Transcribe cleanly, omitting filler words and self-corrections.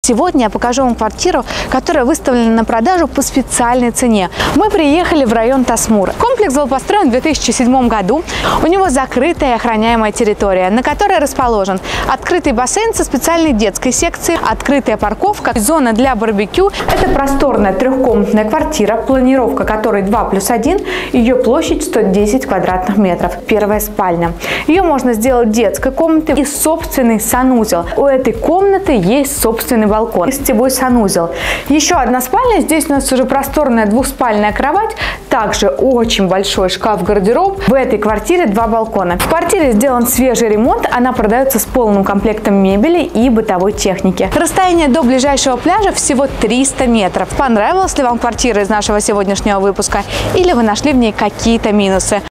Сегодня я покажу вам квартиру, которая выставлена на продажу по специальной цене. Мы приехали в район Тасмур. Комплекс был построен в 2007 году. У него закрытая и охраняемая территория, на которой расположен открытый бассейн со специальной детской секцией, открытая парковка, зона для барбекю. Это просторная трехкомнатная квартира, планировка которой 2+1, ее площадь 110 квадратных метров. Первая спальня. Ее можно сделать детской комнатой и собственный санузел. У этой комнаты есть собственный балкон и сетевой санузел. Еще одна спальня. Здесь у нас уже просторная двухспальная кровать. Также очень большой шкаф-гардероб. В этой квартире 2 балкона. В квартире сделан свежий ремонт. Она продается с полным комплектом мебели и бытовой техники. Расстояние до ближайшего пляжа всего 300 метров. Понравилась ли вам квартира из нашего сегодняшнего выпуска? Или вы нашли в ней какие-то минусы?